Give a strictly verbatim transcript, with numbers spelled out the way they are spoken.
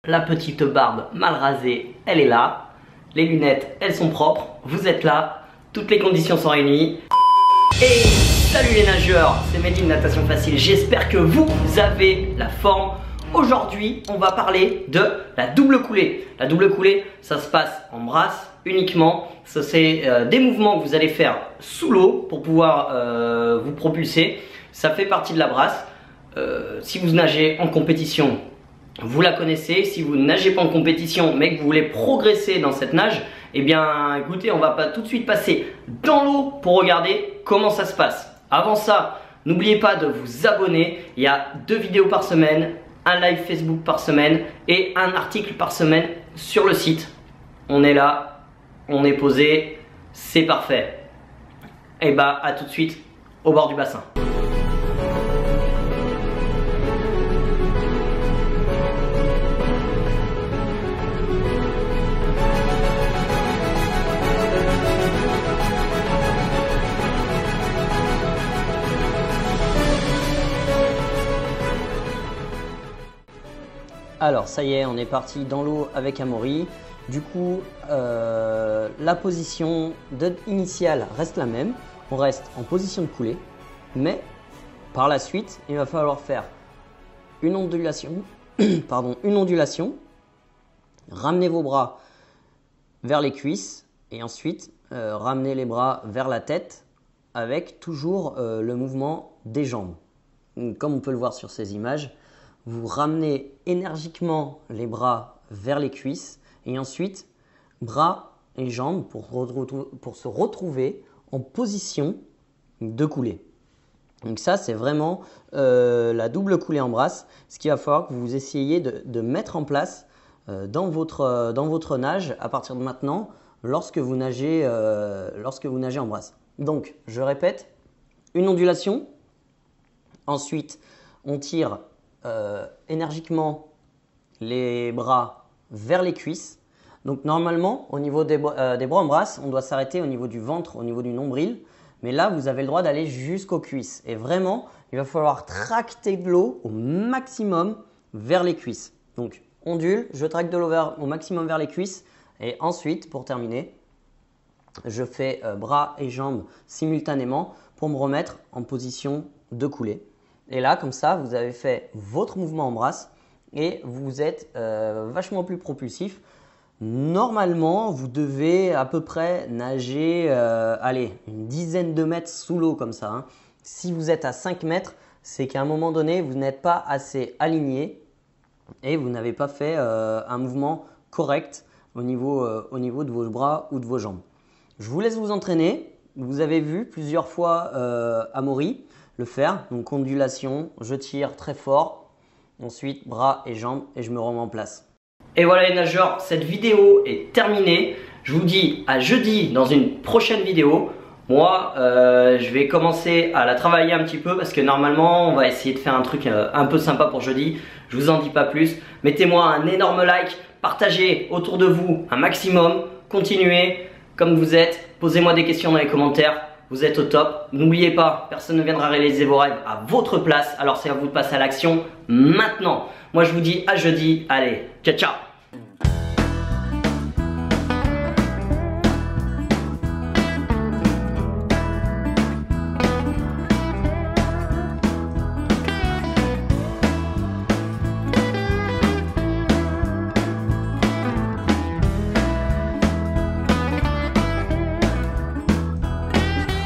La petite barbe mal rasée, elle est là. Les lunettes, elles sont propres. Vous êtes là. Toutes les conditions sont réunies. Et salut les nageurs, c'est Mehdi de Natation Facile. J'espère que vous avez la forme. Aujourd'hui, on va parler de la double coulée. La double coulée, ça se passe en brasse uniquement. Ça, c'est euh, des mouvements que vous allez faire sous l'eau pour pouvoir euh, vous propulser. Ça fait partie de la brasse. Euh, si vous nagez en compétition, vous la connaissez. Si vous ne nagez pas en compétition mais que vous voulez progresser dans cette nage, eh bien écoutez, on va pas tout de suite passer dans l'eau pour regarder comment ça se passe. Avant ça, n'oubliez pas de vous abonner. Il y a deux vidéos par semaine, un live Facebook par semaine et un article par semaine sur le site. On est là, on est posé, c'est parfait. Et bah à tout de suite au bord du bassin. Alors ça y est, on est parti dans l'eau avec Amaury. Du coup, euh, la position de, initiale reste la même. On reste en position de coulée. Mais par la suite, il va falloir faire une ondulation. pardon, une ondulation. Ramener vos bras vers les cuisses. Et ensuite, euh, ramener les bras vers la tête avec toujours euh, le mouvement des jambes. Comme on peut le voir sur ces images. Vous ramenez énergiquement les bras vers les cuisses et ensuite bras et jambes pour, pour se retrouver en position de coulée. Donc ça, c'est vraiment euh, la double coulée en brasse, ce qu'il va falloir que vous essayiez de, de mettre en place euh, dans, votre, euh, dans votre nage à partir de maintenant lorsque vous nagez, euh, lorsque vous nagez en brasse. Donc, je répète, une ondulation, ensuite on tire Euh, énergiquement les bras vers les cuisses. Donc normalement au niveau des, euh, des bras en brasse, on doit s'arrêter au niveau du ventre, au niveau du nombril. Mais là, vous avez le droit d'aller jusqu'aux cuisses. Et vraiment, il va falloir tracter de l'eau au maximum vers les cuisses. Donc ondule, je tracte de l'eau au maximum vers les cuisses. Et ensuite, pour terminer, je fais euh, bras et jambes simultanément pour me remettre en position de coulée. Et là, comme ça, vous avez fait votre mouvement en brasse et vous êtes euh, vachement plus propulsif. Normalement, vous devez à peu près nager euh, allez, une dizaine de mètres sous l'eau comme ça. Hein. Si vous êtes à cinq mètres, c'est qu'à un moment donné, vous n'êtes pas assez aligné et vous n'avez pas fait euh, un mouvement correct au niveau, euh, au niveau de vos bras ou de vos jambes. Je vous laisse vous entraîner. Vous avez vu plusieurs fois euh, Amaury le faire, donc ondulation, je tire très fort, ensuite bras et jambes et je me remets en place. Et voilà les nageurs, cette vidéo est terminée. Je vous dis à jeudi dans une prochaine vidéo. Moi, euh, je vais commencer à la travailler un petit peu parce que normalement, on va essayer de faire un truc euh, un peu sympa pour jeudi. Je vous en dis pas plus. Mettez-moi un énorme like, partagez autour de vous un maximum, continuez comme vous êtes, posez-moi des questions dans les commentaires. Vous êtes au top. N'oubliez pas, personne ne viendra réaliser vos rêves à votre place. Alors c'est à vous de passer à l'action maintenant. Moi je vous dis à jeudi. Allez, ciao ciao.